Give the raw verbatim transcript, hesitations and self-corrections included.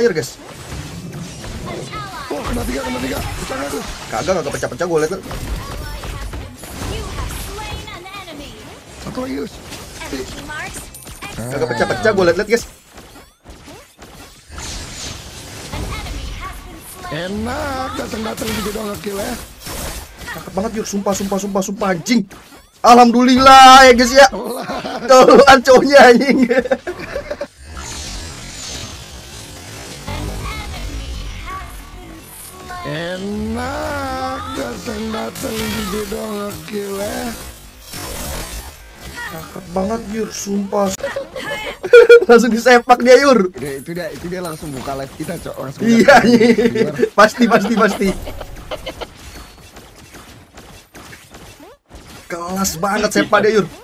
Yur guys. Oh, kena tiga, kena tiga. Pecah nggak tuh? Kagak, kagak pecah-pecah gue liat tuh. Satu lagi, Yus. Kagak pecah-pecah gue liat-liat guys. Enak, datang-datang juga doang nge-kill ya. Cakep banget Yur, sumpah, sumpah, sumpah, sumpah anjing. Alhamdulillah ya guys ya. Tolongan cowoknya anjing. Enak, datang-datang juga doang nge-kill ya. Cakep banget Yur, sumpah. Langsung disepak dia Yur. Udah, itu dia, itu dia langsung buka live kita, Cok. Langsung Iya nih. Pasti, pasti, pasti. Kelas banget sepak dia Yur.